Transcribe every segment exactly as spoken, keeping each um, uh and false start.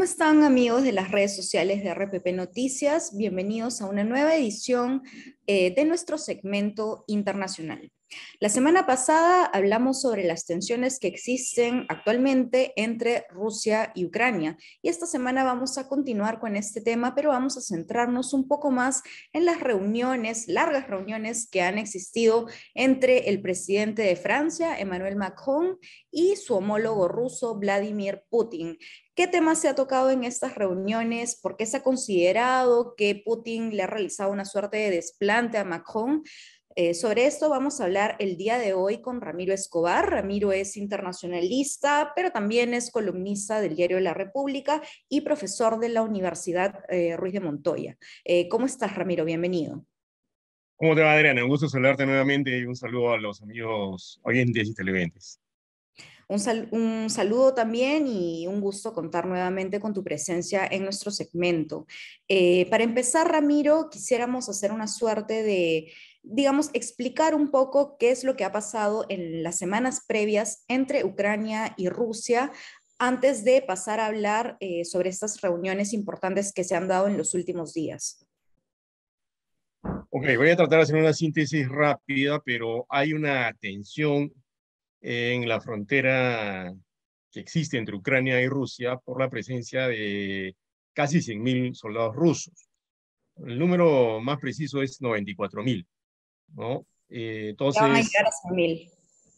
están, amigos de las redes sociales de R P P Noticias? Bienvenidos a una nueva edición eh, de nuestro segmento internacional. La semana pasada hablamos sobre las tensiones que existen actualmente entre Rusia y Ucrania, y esta semana vamos a continuar con este tema, pero vamos a centrarnos un poco más en las reuniones, largas reuniones que han existido entre el presidente de Francia, Emmanuel Macron, y su homólogo ruso, Vladimir Putin. ¿Qué temas se ha tocado en estas reuniones? ¿Por qué se ha considerado que Putin le ha realizado una suerte de desplante a Macron? Eh, sobre esto vamos a hablar el día de hoy con Ramiro Escobar. Ramiro es internacionalista, pero también es columnista del Diario de la República y profesor de la Universidad eh, Ruiz de Montoya. Eh, ¿Cómo estás, Ramiro? Bienvenido. ¿Cómo te va, Adriana? Un gusto saludarte nuevamente y un saludo a los amigos oyentes y televidentes. Un, sal un, saludo también y un gusto contar nuevamente con tu presencia en nuestro segmento. Eh, para empezar, Ramiro, quisiéramos hacer una suerte de, digamos, explicar un poco qué es lo que ha pasado en las semanas previas entre Ucrania y Rusia antes de pasar a hablar eh, sobre estas reuniones importantes que se han dado en los últimos días. Ok, voy a tratar de hacer una síntesis rápida, pero hay una tensión en la frontera que existe entre Ucrania y Rusia por la presencia de casi cien mil soldados rusos. El número más preciso es noventa y cuatro mil, ¿no? Eh, Ya van a entonces, llegar a cien mil.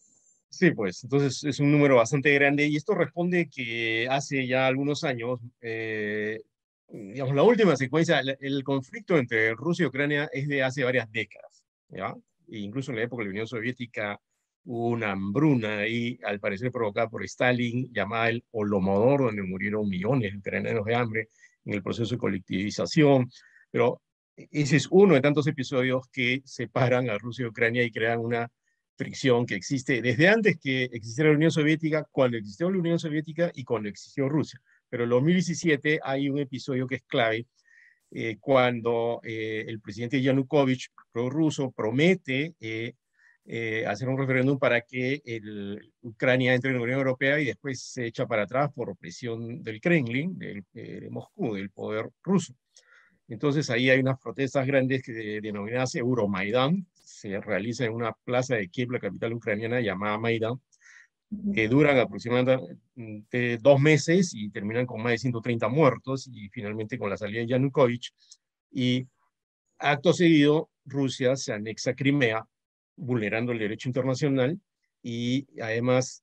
sí, pues, entonces es un número bastante grande y esto responde que hace ya algunos años, eh, digamos, la última secuencia, el, el conflicto entre Rusia y Ucrania es de hace varias décadas, ¿ya? E incluso en la época de la Unión Soviética hubo una hambruna ahí, al parecer provocada por Stalin, llamada el Holodomor, donde murieron millones de ucranianos de hambre en el proceso de colectivización, pero ese es uno de tantos episodios que separan a Rusia y Ucrania y crean una fricción que existe desde antes que existiera la Unión Soviética, cuando existió la Unión Soviética y cuando existió Rusia. Pero en dos mil diecisiete hay un episodio que es clave, eh, cuando eh, el presidente Yanukovych, prorruso, promete eh, eh, hacer un referéndum para que el, Ucrania entre en la Unión Europea y después se echa para atrás por presión del Kremlin, del, eh, de Moscú, del poder ruso. Entonces ahí hay unas protestas grandes que de, denominadas Euromaidán, se realiza en una plaza de Kiev, la capital ucraniana, llamada Maidán, que duran aproximadamente dos meses y terminan con más de ciento treinta muertos y finalmente con la salida de Yanukovych. Y acto seguido, Rusia se anexa a Crimea, vulnerando el derecho internacional, y además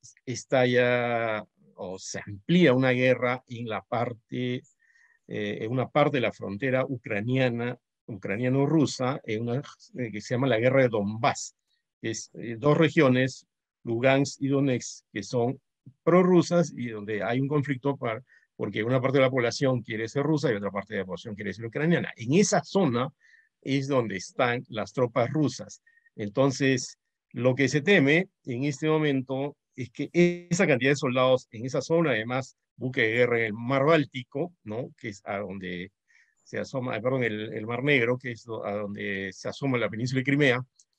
estalla o se amplía una guerra en la parte eh, en una parte de la frontera ucraniana, ucraniano-rusa, en una eh, que se llama la Guerra de Donbass, que es eh, dos regiones, Lugansk y Donetsk, que son prorrusas y donde hay un conflicto para, porque una parte de la población quiere ser rusa y otra parte de la población quiere ser ucraniana. En esa zona es donde están las tropas rusas. Entonces, lo que se teme en este momento es que esa cantidad de soldados en esa zona, además, buque de guerra en el Mar Báltico, ¿no? Que es a donde se asoma, perdón, el, el Mar Negro, que es a donde se asoma la península de Crimea,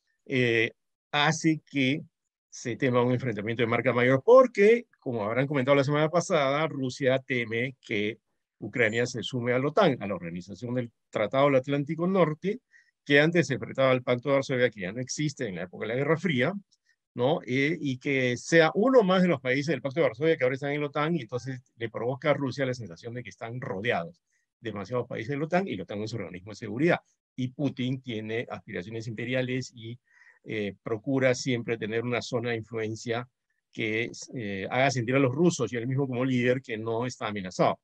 eh, hace que se tema un enfrentamiento de marca mayor, porque, como habrán comentado la semana pasada, Rusia teme que Ucrania se sume a la OTAN, a la Organización del Tratado del Atlántico Norte, que antes se enfrentaba al Pacto de Varsovia, que ya no existe en la época de la Guerra Fría, ¿no? Eh, y que sea uno más de los países del Pacto de Varsovia que ahora están en la OTAN, y entonces le provoca a Rusia la sensación de que están rodeados demasiados países de la OTAN, y la OTAN es un organismo de seguridad. Y Putin tiene aspiraciones imperiales y eh, procura siempre tener una zona de influencia que eh, haga sentir a los rusos y a él mismo como líder que no está amenazado.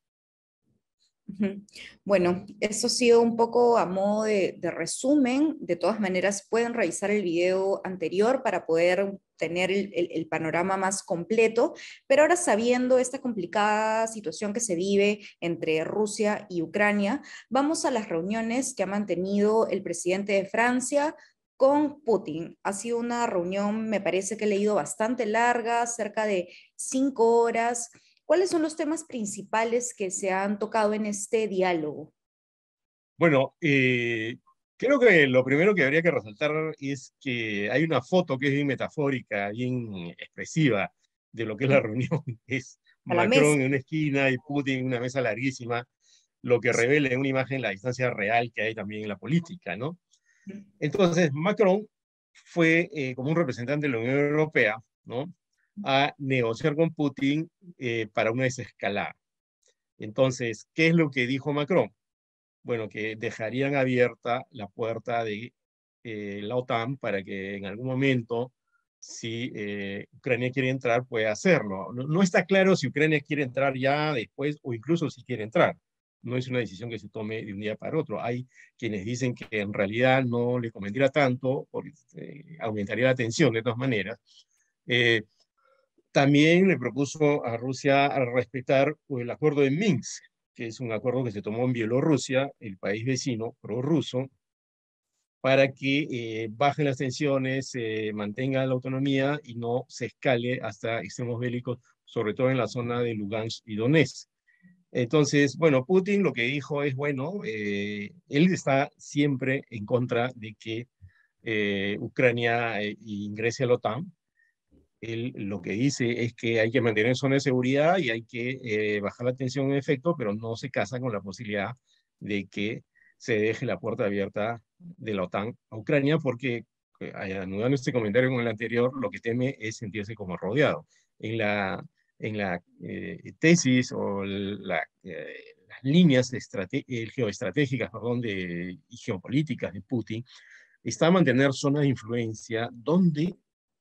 Bueno, eso ha sido un poco a modo de, de resumen. De todas maneras, pueden revisar el video anterior para poder tener el, el, el, panorama más completo, pero ahora sabiendo esta complicada situación que se vive entre Rusia y Ucrania, vamos a las reuniones que ha mantenido el presidente de Francia con Putin. Ha sido una reunión, me parece que he leído bastante larga, cerca de cinco horas. ¿Cuáles son los temas principales que se han tocado en este diálogo? Bueno, eh, creo que lo primero que habría que resaltar es que hay una foto que es bien metafórica, bien expresiva de lo que es la reunión. Es A la mesa. Macron en una esquina y Putin en una mesa larguísima, lo que revela en una imagen la distancia real que hay también en la política, ¿no? Entonces, Macron fue eh, como un representante de la Unión Europea, ¿no?, a negociar con Putin eh, para una desescalada. Entonces, ¿qué es lo que dijo Macron? Bueno, que dejarían abierta la puerta de eh, la OTAN para que en algún momento, si eh, Ucrania quiere entrar, pueda hacerlo. No, no está claro si Ucrania quiere entrar ya después o incluso si quiere entrar. No es una decisión que se tome de un día para otro. Hay quienes dicen que en realidad no le convendría tanto, porque eh, aumentaría la tensión de todas maneras. Eh, También le propuso a Rusia a respetar el acuerdo de Minsk, que es un acuerdo que se tomó en Bielorrusia, el país vecino prorruso, para que eh, bajen las tensiones, se eh, mantenga la autonomía y no se escale hasta extremos bélicos, sobre todo en la zona de Lugansk y Donetsk. Entonces, bueno, Putin lo que dijo es, bueno, eh, él está siempre en contra de que eh, Ucrania eh, ingrese a la OTAN. Él lo que dice es que hay que mantener zona de seguridad y hay que eh, bajar la tensión en efecto, pero no se casa con la posibilidad de que se deje la puerta abierta de la OTAN a Ucrania, porque, eh, anudando este comentario con el anterior, lo que teme es sentirse como rodeado. En la, en la eh, tesis o la, eh, las líneas eh, geoestratégicas perdón, de, y geopolíticas de Putin, está mantener zonas de influencia donde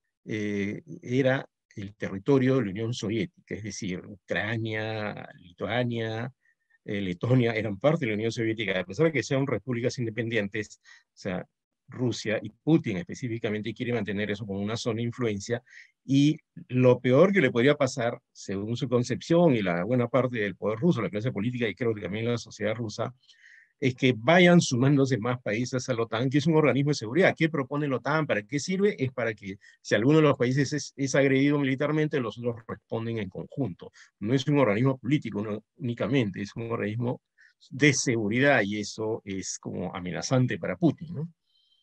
eh, era el territorio de la Unión Soviética, es decir, Ucrania, Lituania, eh, Letonia eran parte de la Unión Soviética, a pesar de que sean repúblicas independientes. O sea, Rusia y Putin específicamente quiere mantener eso como una zona de influencia, y lo peor que le podría pasar, según su concepción y la buena parte del poder ruso, la clase política y creo que también la sociedad rusa, es que vayan sumándose más países a la OTAN, que es un organismo de seguridad. ¿Qué propone la OTAN? ¿Para qué sirve? Es para que si alguno de los países es, es agredido militarmente, los otros responden en conjunto. No es un organismo político no, únicamente, es un organismo de seguridad, y eso es como amenazante para Putin, ¿no?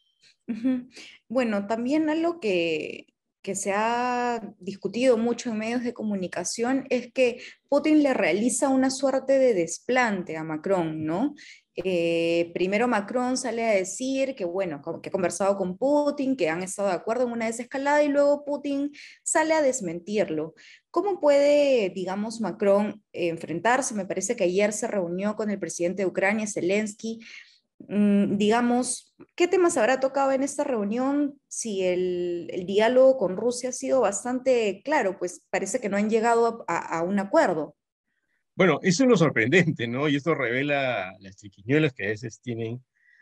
Ujú. Bueno, también algo que, que se ha discutido mucho en medios de comunicación es que Putin le realiza una suerte de desplante a Macron, ¿no? Eh, primero Macron sale a decir que, bueno, que ha conversado con Putin, que han estado de acuerdo en una desescalada, y luego Putin sale a desmentirlo. ¿Cómo puede, digamos, Macron eh, enfrentarse? Me parece que ayer se reunió con el presidente de Ucrania, Zelensky. Mm, digamos, ¿qué temas habrá tocado en esta reunión? Si el, el diálogo con Rusia ha sido bastante claro, pues parece que no han llegado a, a- a un acuerdo. Bueno, eso es lo sorprendente, ¿no? Y esto revela las triquiñuelas que a veces tienen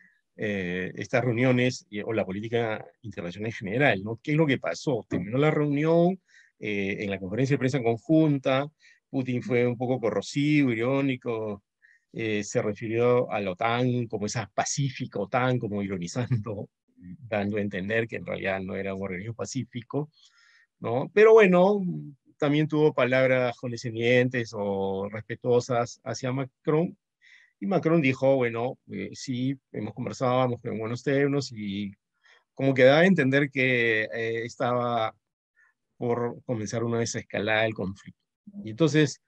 eh, estas reuniones y, o la política internacional en general, ¿no? ¿Qué es lo que pasó? Terminó la reunión, eh, en la conferencia de prensa conjunta, Putin fue un poco corrosivo, irónico, eh, se refirió a la OTAN como esa pacífica OTAN, como ironizando, dando a entender que en realidad no era un organismo pacífico, ¿no? Pero bueno, también tuvo palabras condescendientes o respetuosas hacia Macron, y Macron dijo, bueno, eh, sí, hemos conversado, hemos quedado en buenos términos, y como que da a entender que eh, estaba por comenzar una desescalada del conflicto. Y entonces,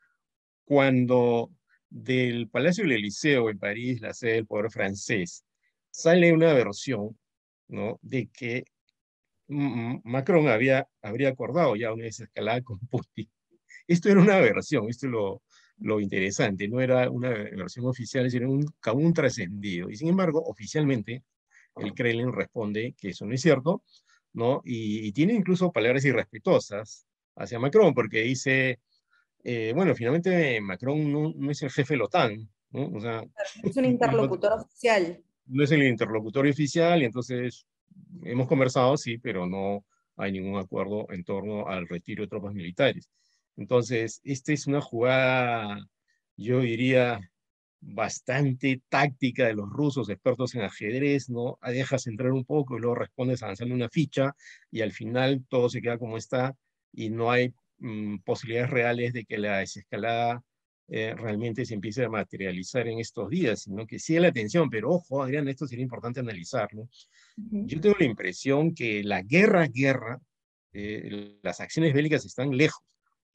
cuando del Palacio del Elíseo en París, la sede del poder francés, sale una versión, ¿no?, de que mm, Macron había, habría acordado ya una desescalada con Putin. Esto era una versión, esto es lo, lo interesante, no era una versión oficial, sino un, como un trascendido. Y sin embargo, oficialmente, el Kremlin responde que eso no es cierto, ¿no? Y, y tiene incluso palabras irrespetuosas hacia Macron, porque dice, eh, bueno, finalmente Macron no, no es el jefe de la OTAN, ¿no? O sea, Es un no, interlocutor oficial. no es el interlocutor oficial, y entonces hemos conversado, sí, pero no hay ningún acuerdo en torno al retiro de tropas militares. Entonces, esta es una jugada, yo diría, bastante táctica de los rusos, expertos en ajedrez, ¿no? Dejas entrar un poco y luego respondes avanzando una ficha, y al final todo se queda como está, y no hay mm, posibilidades reales de que la desescalada eh, realmente se empiece a materializar en estos días, sino que sigue la tensión. Pero ojo, Adrián, esto sería importante analizarlo. Ujú. Yo tengo la impresión que la guerra, guerra, eh, las acciones bélicas están lejos.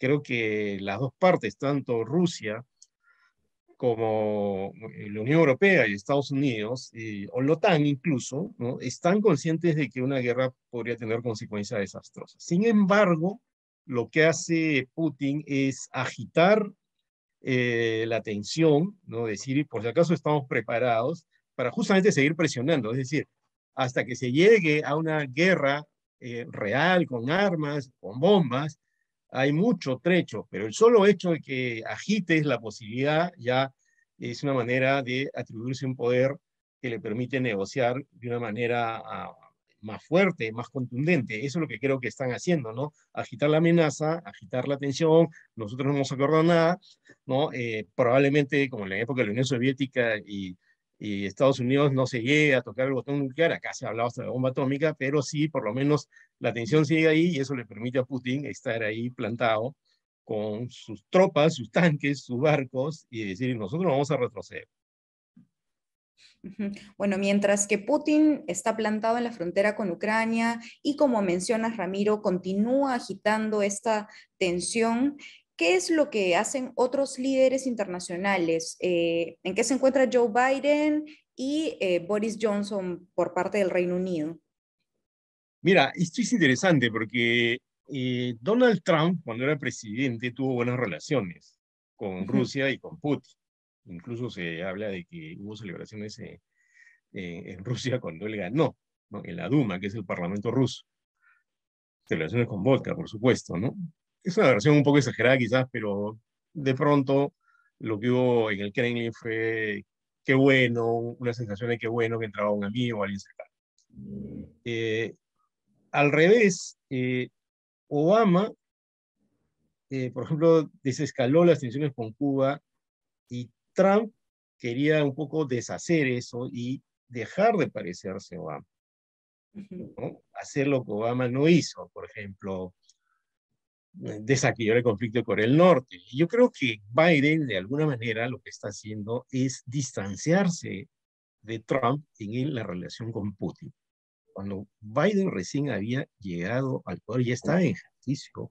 creo que las dos partes, tanto Rusia como la Unión Europea y Estados Unidos, y, o la OTAN incluso, ¿no? Están conscientes de que una guerra podría tener consecuencias desastrosas. Sin embargo, lo que hace Putin es agitar eh, la tensión, ¿no? Decir, por si acaso estamos preparados para justamente seguir presionando, es decir, hasta que se llegue a una guerra eh, real, con armas, con bombas, hay mucho trecho, pero el solo hecho de que agites la posibilidad ya es una manera de atribuirse un poder que le permite negociar de una manera uh, más fuerte, más contundente. Eso es lo que creo que están haciendo, ¿no? Agitar la amenaza, agitar la tensión, nosotros no hemos acordado nada, ¿no? Eh, probablemente, como en la época de la Unión Soviética y, y Estados Unidos, no se llegue a tocar el botón nuclear, acá se ha hablado hasta de bomba atómica, pero sí, por lo menos la tensión sigue ahí y eso le permite a Putin estar ahí plantado con sus tropas, sus tanques, sus barcos y decir, nosotros vamos a retroceder. Bueno, mientras que Putin está plantado en la frontera con Ucrania y como mencionas, Ramiro, continúa agitando esta tensión, ¿qué es lo que hacen otros líderes internacionales? Eh, ¿En qué se encuentra Joe Biden y eh, Boris Johnson por parte del Reino Unido? Mira, esto es interesante porque eh, Donald Trump, cuando era presidente, tuvo buenas relaciones con Uh-huh. Rusia y con Putin. Incluso se habla de que hubo celebraciones eh, eh, en Rusia cuando él ganó, ¿no? En la Duma, que es el parlamento ruso. Celebraciones con vodka, por supuesto, ¿no? Es una versión un poco exagerada quizás, pero de pronto lo que hubo en el Kremlin fue qué bueno, una sensación de qué bueno que entraba un amigo o alguien cercano. Eh, al revés, eh, Obama, eh, por ejemplo, desescaló las tensiones con Cuba y Trump quería un poco deshacer eso y dejar de parecerse a Obama, ¿no? Hacer lo que Obama no hizo, por ejemplo, desactivar el conflicto de Corea del Norte. Y yo creo que Biden, de alguna manera, lo que está haciendo es distanciarse de Trump en la relación con Putin. Cuando Biden recién había llegado al poder, ya estaba en ejercicio,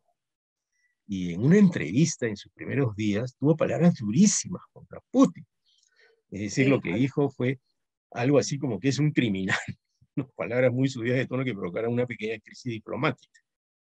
y en una entrevista en sus primeros días tuvo palabras durísimas contra Putin. Es decir, lo Sí. que dijo fue algo así como que es un criminal, ¿no? Palabras muy subidas de tono que provocaron una pequeña crisis diplomática.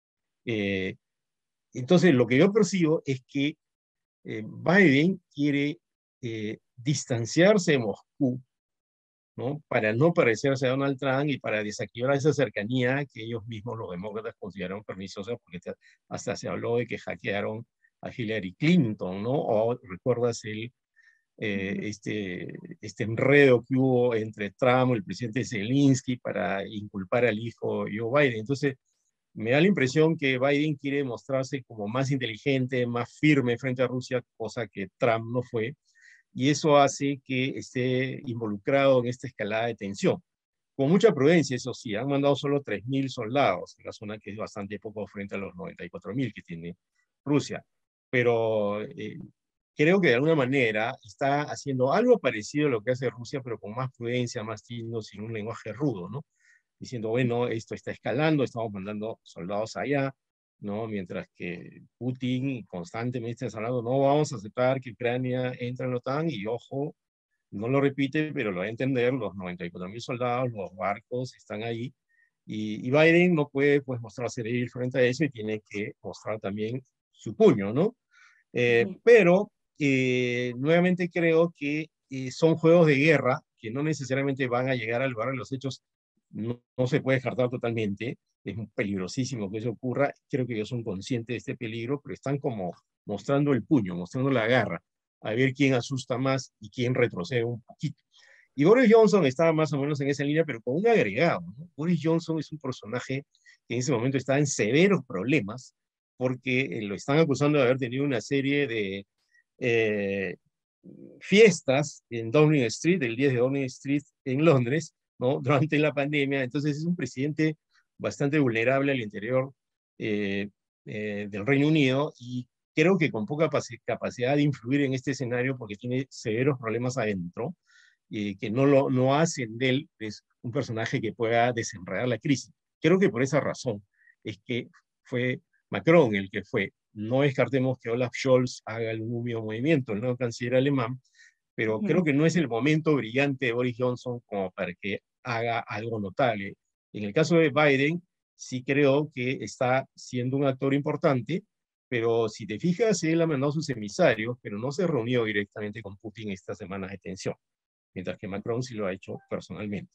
Eh, entonces, lo que yo percibo es que eh, Biden quiere eh, distanciarse de Moscú, ¿no? Para no parecerse a Donald Trump y para desactivar esa cercanía que ellos mismos, los demócratas, consideraron perniciosa, porque hasta se habló de que hackearon a Hillary Clinton, ¿no? O recuerdas el, eh, este, este enredo que hubo entre Trump y el presidente Zelensky para inculpar al hijo Joe Biden. Entonces, me da la impresión que Biden quiere mostrarse como más inteligente, más firme frente a Rusia, cosa que Trump no fue, y eso hace que esté involucrado en esta escalada de tensión. Con mucha prudencia, eso sí, han mandado solo tres mil soldados en la zona, que es bastante poco frente a los noventa y cuatro mil que tiene Rusia. Pero eh, creo que de alguna manera está haciendo algo parecido a lo que hace Rusia, pero con más prudencia, más tino, sin un lenguaje rudo, ¿no? Diciendo, bueno, esto está escalando, estamos mandando soldados allá, ¿no? Mientras que Putin constantemente está hablando, no vamos a aceptar que Ucrania entre en la OTAN, y ojo, no lo repite, pero lo va a entender, los noventa y cuatro mil soldados, los barcos están ahí, y, y Biden no puede pues mostrarse débil frente a eso y tiene que mostrar también su puño, ¿no? Eh, pero eh, nuevamente creo que eh, son juegos de guerra que no necesariamente van a llegar al lugar de los hechos. No, no se puede descartar totalmente, es peligrosísimo que eso ocurra, creo que ellos son conscientes de este peligro, pero están como mostrando el puño, mostrando la garra, a ver quién asusta más y quién retrocede un poquito. Y Boris Johnson estaba más o menos en esa línea, pero con un agregado, ¿no? Boris Johnson es un personaje que en ese momento está en severos problemas, porque lo están acusando de haber tenido una serie de eh, fiestas en Downing Street, el diez de Downing Street en Londres, ¿no? Durante la pandemia. Entonces es un presidente bastante vulnerable al interior eh, eh, del Reino Unido, y creo que con poca capacidad de influir en este escenario porque tiene severos problemas adentro, eh, que no, lo, no hacen de él es un personaje que pueda desenredar la crisis. Creo que por esa razón es que fue Macron el que fue No descartemos que Olaf Scholz haga algún último movimiento, el nuevo canciller alemán, pero Ujú. creo que no es el momento brillante de Boris Johnson como para que haga algo notable. En el caso de Biden, sí creo que está siendo un actor importante, pero si te fijas, él ha mandado sus emisarios, pero no se reunió directamente con Putin estas semanas de tensión, mientras que Macron sí lo ha hecho personalmente.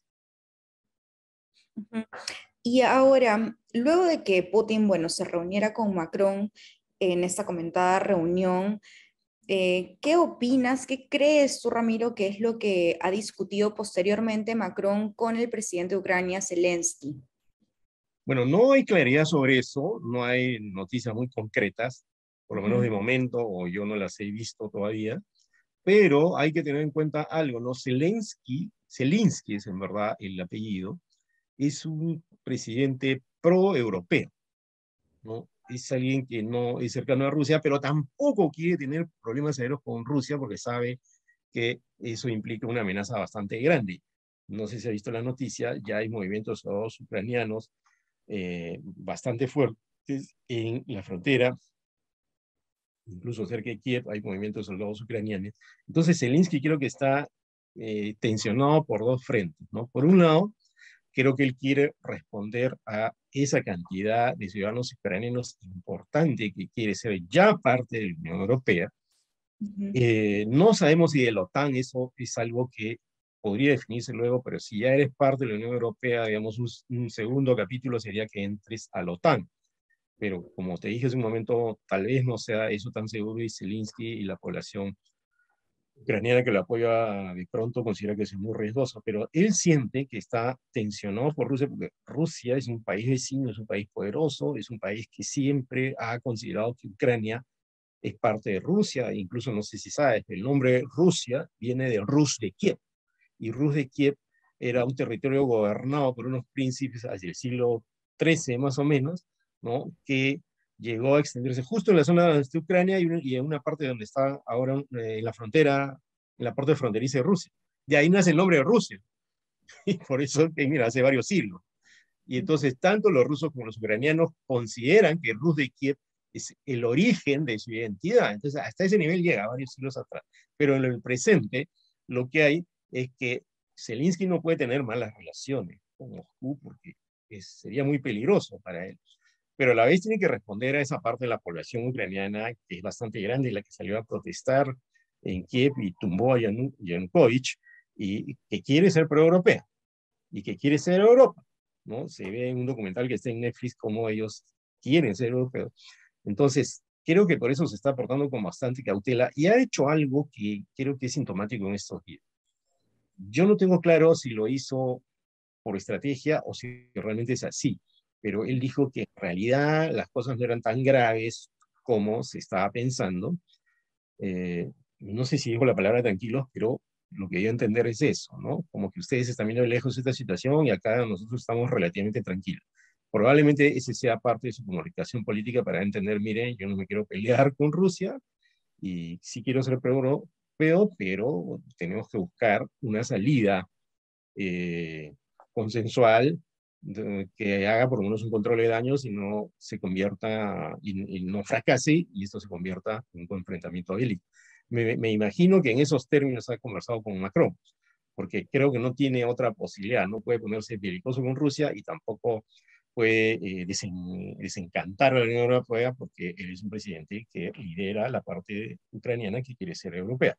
Ujú. Y ahora, luego de que Putin, bueno, se reuniera con Macron en esta comentada reunión, eh, ¿qué opinas, qué crees tú, Ramiro, que es lo que ha discutido posteriormente Macron con el presidente de Ucrania, Zelensky? Bueno, no hay claridad sobre eso, no hay noticias muy concretas, por lo menos de Ujú. momento, o yo no las he visto todavía, pero hay que tener en cuenta algo, ¿no? Zelensky, Zelensky es en verdad el apellido, es un presidente pro-europeo, ¿no? Es alguien que no es cercano a Rusia, pero tampoco quiere tener problemas severos con Rusia porque sabe que eso implica una amenaza bastante grande. No sé si ha visto la noticia, ya hay movimientos soldados ucranianos eh, bastante fuertes en la frontera, incluso cerca de Kiev hay movimientos de soldados ucranianos. Entonces Zelensky creo que está eh, tensionado por dos frentes, ¿no? Por un lado, creo que él quiere responder a esa cantidad de ciudadanos ucranianos importante que quiere ser ya parte de la Unión Europea. Ujú. Eh, no sabemos si de la OTAN eso es algo que podría definirse luego, pero si ya eres parte de la Unión Europea, digamos, un, un segundo capítulo sería que entres a la OTAN. Pero como te dije hace un momento, tal vez no sea eso tan seguro y Zelensky y la población ucraniana que lo apoya de pronto considera que es muy riesgoso, pero él siente que está tensionado por Rusia porque Rusia es un país vecino, es un país poderoso, es un país que siempre ha considerado que Ucrania es parte de Rusia, incluso no sé si sabes, el nombre Rusia viene de Rus de Kiev, y Rus de Kiev era un territorio gobernado por unos príncipes hacia el siglo trece más o menos, ¿no? Que llegó a extenderse justo en la zona de Ucrania y, y en una parte donde está ahora eh, en la frontera, en la parte fronteriza de Rusia. De ahí nace el nombre de Rusia, y por eso, que mira, hace varios siglos. Y entonces, tanto los rusos como los ucranianos consideran que Rus de Kiev es el origen de su identidad. Entonces, hasta ese nivel llega varios siglos atrás. Pero en el presente, lo que hay es que Zelensky no puede tener malas relaciones con Moscú porque es, sería muy peligroso para él. Pero a la vez tiene que responder a esa parte de la población ucraniana que es bastante grande, la que salió a protestar en Kiev y tumbó a Yanukovych y que quiere ser pro-europea y que quiere ser Europa, ¿no? Se ve en un documental que está en Netflix cómo ellos quieren ser europeos. Entonces, creo que por eso se está portando con bastante cautela y ha hecho algo que creo que es sintomático en estos días. Yo no tengo claro si lo hizo por estrategia o si realmente es así, pero él dijo que en realidad las cosas no eran tan graves como se estaba pensando. Eh, no sé si dijo la palabra tranquilos, pero lo que yo entender es eso, ¿no? Como que ustedes están viendo de lejos esta situación y acá nosotros estamos relativamente tranquilos. Probablemente ese sea parte de su comunicación política para entender, miren, yo no me quiero pelear con Rusia y sí quiero ser pro-europeo, pero tenemos que buscar una salida eh, consensual de, que haga por lo menos un control de daños y no se convierta, y, y no fracase, y esto se convierta en un enfrentamiento bélico. Me, me imagino que en esos términos ha conversado con Macron, porque creo que no tiene otra posibilidad, no puede ponerse belicoso con Rusia y tampoco puede eh, desen, desencantar a la Unión Europea porque él es un presidente que lidera la parte ucraniana que quiere ser europea.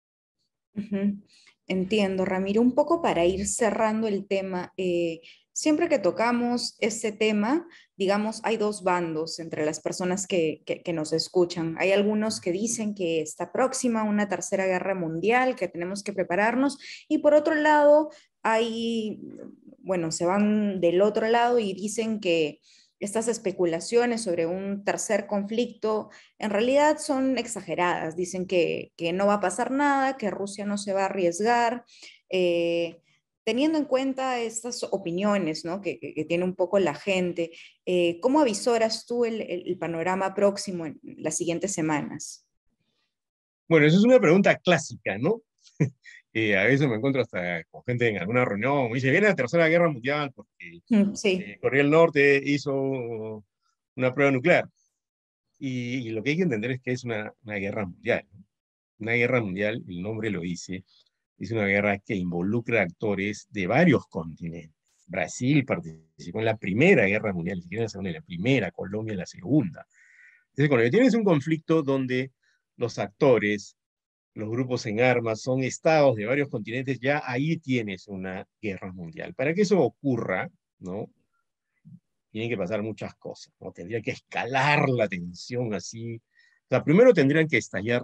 Ujú. Entiendo, Ramiro. Un poco para ir cerrando el tema, eh, siempre que tocamos este tema, digamos, hay dos bandos entre las personas que, que, que nos escuchan. Hay algunos que dicen que está próxima una tercera guerra mundial, que tenemos que prepararnos, y por otro lado, hay, bueno, se van del otro lado y dicen que estas especulaciones sobre un tercer conflicto en realidad son exageradas. Dicen que, que no va a pasar nada, que Rusia no se va a arriesgar. Eh, Teniendo en cuenta estas opiniones, ¿no? que, que, que, tiene un poco la gente, eh, ¿cómo avisoras tú el, el, el panorama próximo en las siguientes semanas? Bueno, eso es una pregunta clásica, ¿no? Eh, a veces me encuentro hasta con gente en alguna reunión, me dice, viene la Tercera Guerra Mundial porque Mm, sí. eh, Corea del Norte hizo una prueba nuclear. Y, y lo que hay que entender es que es una, una guerra mundial, ¿no? Una guerra mundial, el nombre lo dice, es una guerra que involucra actores de varios continentes. Brasil participó en la primera guerra mundial, ni siquiera en la segunda, en la primera, Colombia en la segunda. Entonces, cuando tienes un conflicto donde los actores, los grupos en armas, son estados de varios continentes, ya ahí tienes una guerra mundial. Para que eso ocurra, ¿no? Tienen que pasar muchas cosas, ¿no? Tendría que escalar la tensión así. O sea, primero tendrían que estallar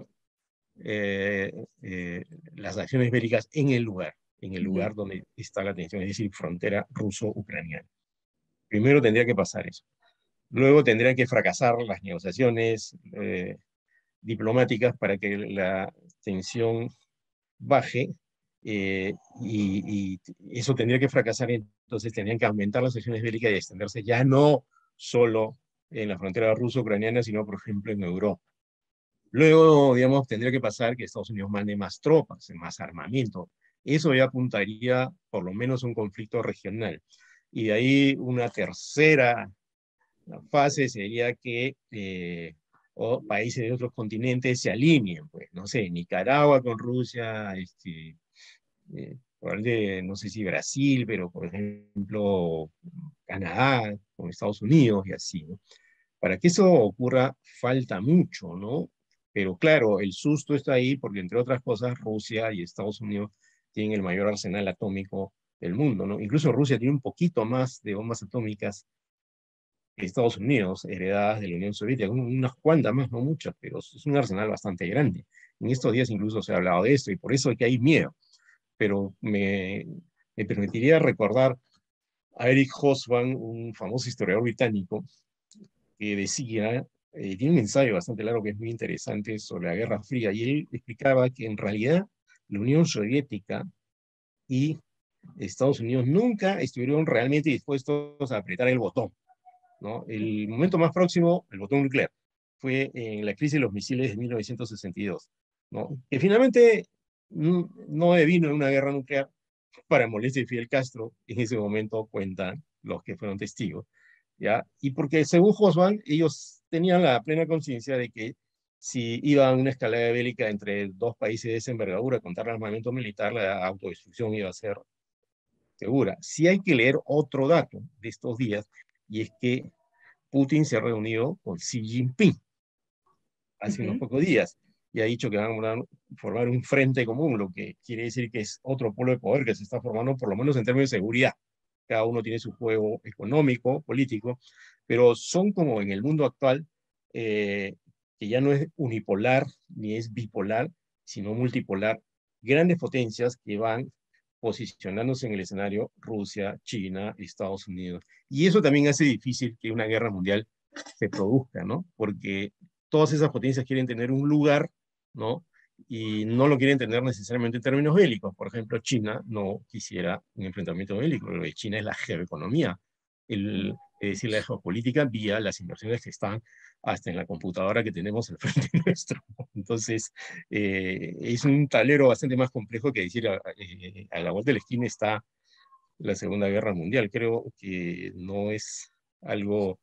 eh, eh, las acciones bélicas en el lugar, en el Ujú. lugar donde está la tensión, es decir, frontera ruso-ucraniana. Primero tendría que pasar eso. Luego tendrían que fracasar las negociaciones eh, diplomáticas para que la tensión baje eh, y, y, eso tendría que fracasar, entonces tendrían que aumentar las acciones bélicas y extenderse ya no solo en la frontera ruso-ucraniana, sino por ejemplo en Europa. Luego, digamos, tendría que pasar que Estados Unidos mande más tropas, más armamento. Eso ya apuntaría por lo menos a un conflicto regional. Y de ahí una tercera fase sería que eh, o países de otros continentes se alineen, pues, no sé, Nicaragua con Rusia, este, eh, probablemente, no sé si Brasil, pero por ejemplo Canadá con Estados Unidos y así, ¿no? Para que eso ocurra falta mucho, ¿no? Pero claro, el susto está ahí porque entre otras cosas Rusia y Estados Unidos tienen el mayor arsenal atómico del mundo, ¿no? Incluso Rusia tiene un poquito más de bombas atómicas que Estados Unidos, heredadas de la Unión Soviética, unas cuantas más, no muchas, pero es un arsenal bastante grande. En estos días incluso se ha hablado de esto y por eso es que hay miedo. Pero me, me permitiría recordar a Eric Hobsbawm, un famoso historiador británico, que decía, eh, tiene un ensayo bastante largo que es muy interesante sobre la Guerra Fría, y él explicaba que en realidad la Unión Soviética y Estados Unidos nunca estuvieron realmente dispuestos a apretar el botón, ¿no? El momento más próximo, el botón nuclear, fue en la crisis de los misiles de mil novecientos sesenta y dos, ¿no? Que finalmente no, no devino en una guerra nuclear para molestia de Fidel Castro, en ese momento cuentan los que fueron testigos, ¿ya? Y porque según Hobsbawm, ellos tenían la plena conciencia de que si iba a una escalada bélica entre dos países de esa envergadura, contar armamento militar, la autodestrucción iba a ser segura. Sí hay que leer otro dato de estos días, y es que Putin se ha reunido con Xi Jinping hace unos Ujú. pocos días y ha dicho que van a formar un frente común, lo que quiere decir que es otro polo de poder que se está formando, por lo menos en términos de seguridad. Cada uno tiene su juego económico, político, pero son como en el mundo actual, eh, que ya no es unipolar ni es bipolar, sino multipolar, grandes potencias que van posicionándose en el escenario Rusia, China, Estados Unidos. Y eso también hace difícil que una guerra mundial se produzca, ¿no? Porque todas esas potencias quieren tener un lugar, ¿no? Y no lo quieren tener necesariamente en términos bélicos. Por ejemplo, China no quisiera un enfrentamiento bélico. Lo de China es la geoeconomía, el, es decir, la geopolítica vía las inversiones que están hasta en la computadora que tenemos al frente nuestro. Entonces, eh, es un tablero bastante más complejo que decir, a, eh, a la vuelta de la esquina está la Segunda Guerra Mundial. Creo que no es algo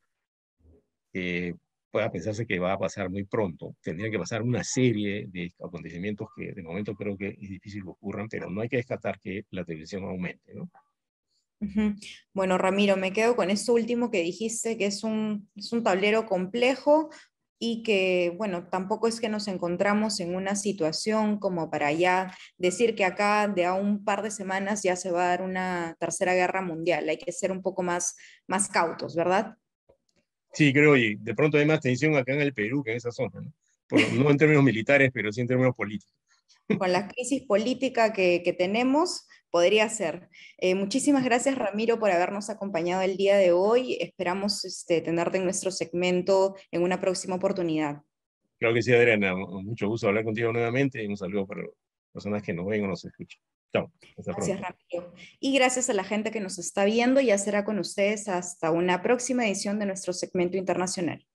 que pueda pensarse que va a pasar muy pronto. Tendría que pasar una serie de acontecimientos que de momento creo que es difícil que ocurran, pero no hay que descartar que la televisión aumente, ¿no? Ujú. Bueno, Ramiro, me quedo con esto último que dijiste, que es un, es un tablero complejo y que, bueno, tampoco es que nos encontramos en una situación como para ya decir que acá de a un par de semanas ya se va a dar una tercera guerra mundial. Hay que ser un poco más, más cautos, ¿verdad? Sí, creo, y de pronto hay más tensión acá en el Perú que en esa zona, ¿no? Por, no en términos militares, pero sí en términos políticos. Con la crisis política que, que tenemos, podría ser. Eh, muchísimas gracias, Ramiro, por habernos acompañado el día de hoy. Esperamos este, tenerte en nuestro segmento en una próxima oportunidad. Claro que sí, Adriana, mucho gusto hablar contigo nuevamente y un saludo para las personas que nos ven o nos escuchan. Chao, hasta Gracias, pronto. Ramiro. Y gracias a la gente que nos está viendo. Ya será con ustedes hasta una próxima edición de nuestro segmento internacional.